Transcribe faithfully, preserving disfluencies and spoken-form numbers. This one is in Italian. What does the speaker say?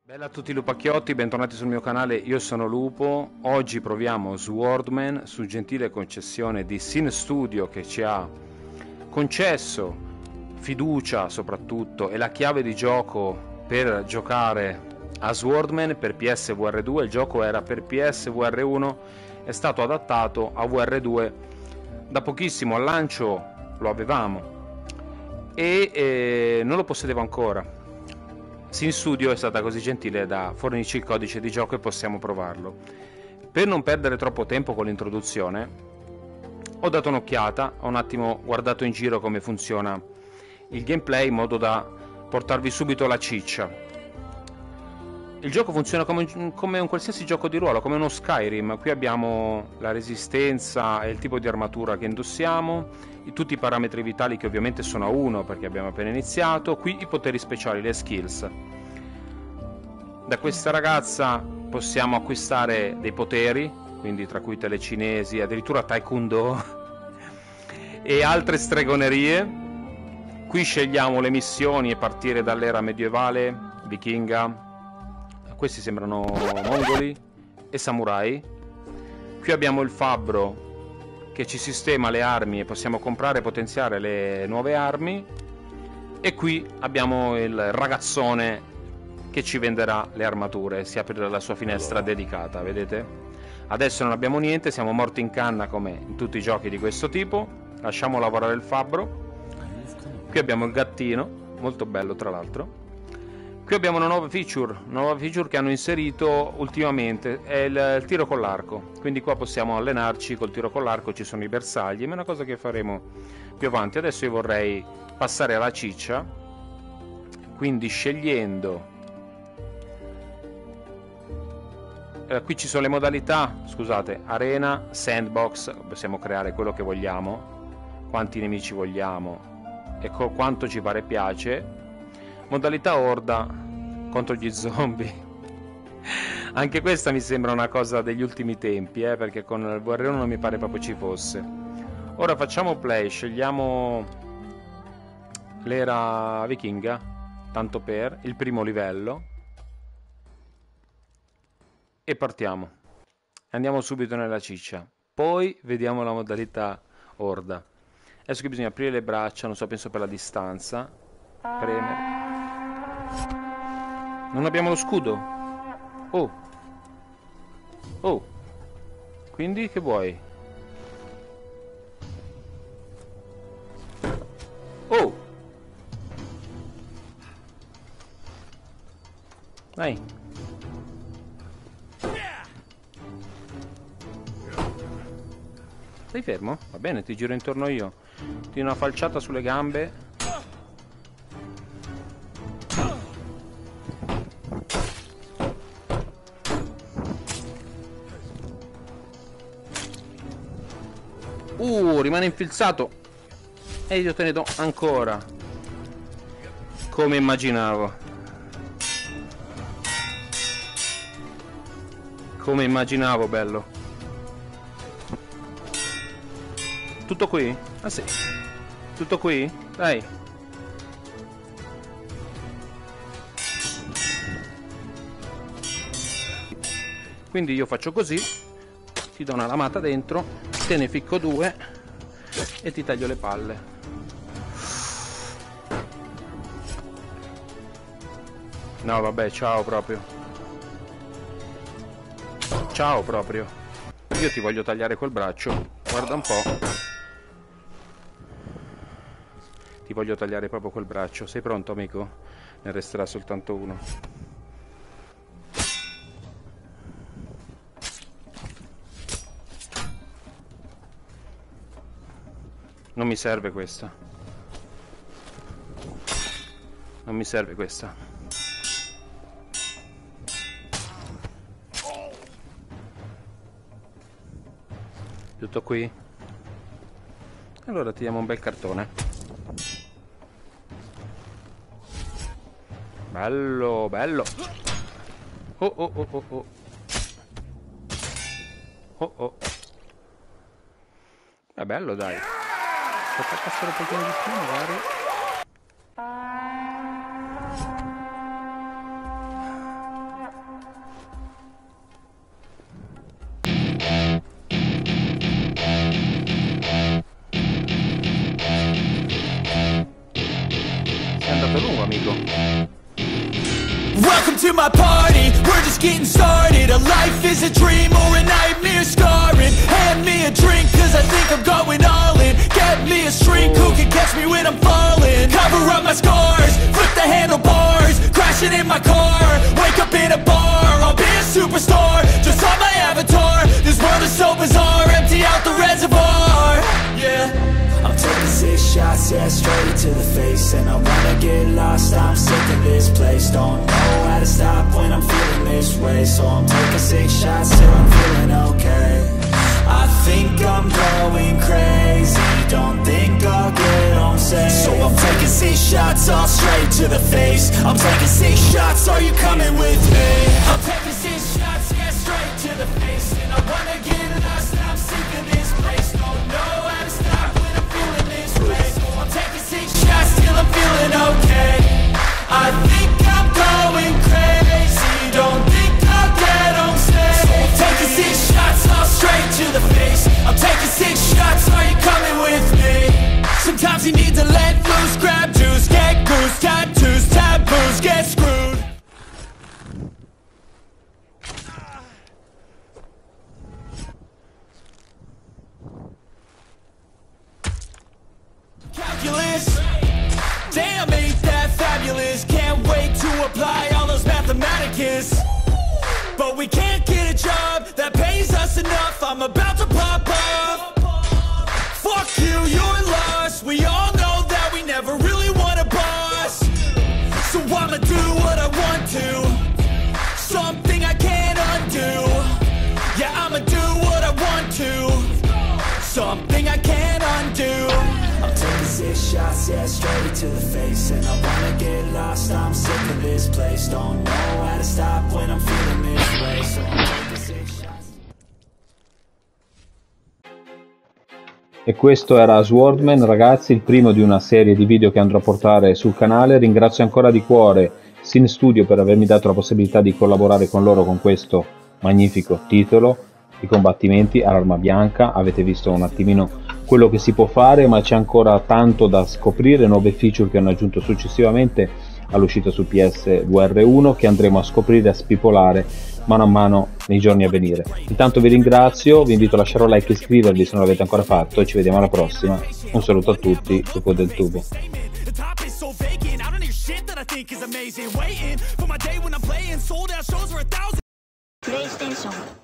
Bella a tutti i lupacchiotti, bentornati sul mio canale, io sono Lupo. Oggi proviamo Swordman su gentile concessione di Sin Studio, che ci ha concesso fiducia soprattutto e la chiave di gioco per giocare a Swordman per P S V R due. Il gioco era per P S V R uno, è stato adattato a V R due da pochissimo, al lancio lo avevamo e eh, non lo possedevo ancora. Sin Studio è stata così gentile da fornirci il codice di gioco e possiamo provarlo. Per non perdere troppo tempo con l'introduzione, ho dato un'occhiata, ho un attimo guardato in giro come funziona il gameplay in modo da portarvi subito la ciccia. Il gioco funziona come, come un qualsiasi gioco di ruolo, come uno Skyrim. Qui abbiamo la resistenza e il tipo di armatura che indossiamo, tutti i parametri vitali che ovviamente sono a uno perché abbiamo appena iniziato, qui i poteri speciali, le skills. Da questa ragazza possiamo acquistare dei poteri, quindi tra cui telecinesi, addirittura taekwondo e altre stregonerie. Qui scegliamo le missioni e partire dall'era medievale, vichinga. Questi sembrano mongoli e samurai. Qui abbiamo il fabbro che ci sistema le armi e possiamo comprare e potenziare le nuove armi, e qui abbiamo il ragazzone che ci venderà le armature, si apre la sua finestra dedicata, vedete? Adesso non abbiamo niente, siamo morti in canna come in tutti i giochi di questo tipo. Lasciamo lavorare il fabbro. Qui abbiamo il gattino, molto bello tra l'altro. Qui abbiamo una nuova feature, una nuova feature che hanno inserito ultimamente, è il, il tiro con l'arco. Quindi qua possiamo allenarci col tiro con l'arco, ci sono i bersagli, ma è una cosa che faremo più avanti. Adesso io vorrei passare alla ciccia, quindi scegliendo... Eh, qui ci sono le modalità, scusate, arena, sandbox, possiamo creare quello che vogliamo, quanti nemici vogliamo e quanto ci pare piace. Modalità orda contro gli zombie. Anche questa mi sembra una cosa degli ultimi tempi, eh, perché con il V R uno non mi pare proprio ci fosse. Ora facciamo play, scegliamo l'era vichinga, tanto per il primo livello, e partiamo. Andiamo subito nella ciccia, poi vediamo la modalità orda. Adesso qui bisogna aprire le braccia, non so, penso per la distanza, premere. Non abbiamo lo scudo. Oh. Oh. Quindi che vuoi? Oh. Dai. Stai fermo? Va bene, ti giro intorno io. Ti do una falciata sulle gambe. Uh, rimane infilzato. E io te ne do ancora. Come immaginavo. Come immaginavo, bello. Tutto qui? Ah sì. Tutto qui? Dai. Quindi io faccio così. Ti do una lamata dentro, te ne ficco due e ti taglio le palle. No vabbè, ciao proprio. Ciao proprio. Io ti voglio tagliare quel braccio. Guarda un po'. Ti voglio tagliare proprio quel braccio. Sei pronto, amico? Ne resterà soltanto uno. Non mi serve questa. Non mi serve questa. Tutto qui? Allora ti diamo un bel cartone. Bello, bello. Oh oh oh oh oh. Oh oh. È bello, dai. Aspetta, passare un pochino di più magari. molto lungo, amico. Welcome to my party, we're just getting started. A life is a dream or a nightmare scarring. Hand me a drink cause I think I'm going all in. Get me a shrink who can catch me when I'm falling. Cover up my scars, flip the handlebars. Crashing in my car, wake up in a bar. I'll be a superstar, just on my avatar. This world is so bizarre, empty out the reservoir. Yeah, I'm taking six shots, yeah, straight to the face. And I wanna get lost, I'm sick of this place. Don't know how to stop when I'm feeling this way. So I'm taking six shots till I'm feeling okay. I think I'm going crazy, don't think I'll get home safe. So I'm taking six shots all straight to the face. I'm taking six shots, are you coming with me? I'm taking six shots, yeah, straight to the face. And I wanna get lost, I'm sick of this place. Don't know how to stop when I'm feeling this way. So I'm taking six shots till I'm feeling okay. I think I'm going crazy, don't think I'll get home safe. So I'm taking six shots all straight to the face. I'm taking six shots, are you coming with me? Sometimes you need to let loose, grab juice, get goose, tattoos, taboos, get screwed. Calculus, damn, ain't that fabulous. Can't wait to apply all those mathematicus. But we can't get a job that pays us enough. I'm about to pop off. Fuck you, you're lost. We all know that we never really want a boss. So I'ma do what I want to, something I can't undo. Yeah, I'ma do what I want to, something I can't undo. I'm taking six shots, yeah, straight to the face. And I wanna get lost, I'm sick of this place. Don't know how to stop when I'm feeling this way. So I'm taking six shots. E questo era Swordman, ragazzi, il primo di una serie di video che andrò a portare sul canale. Ringrazio ancora di cuore Cinestudio per avermi dato la possibilità di collaborare con loro con questo magnifico titolo. I combattimenti all'arma bianca, avete visto un attimino quello che si può fare, ma c'è ancora tanto da scoprire, nuove feature che hanno aggiunto successivamente all'uscita su P S due R uno che andremo a scoprire e a spipolare mano a mano nei giorni a venire. Intanto vi ringrazio, vi invito a lasciare un like e iscrivervi se non l'avete ancora fatto e ci vediamo alla prossima. Un saluto a tutti, Lupo del Tubo. PlayStation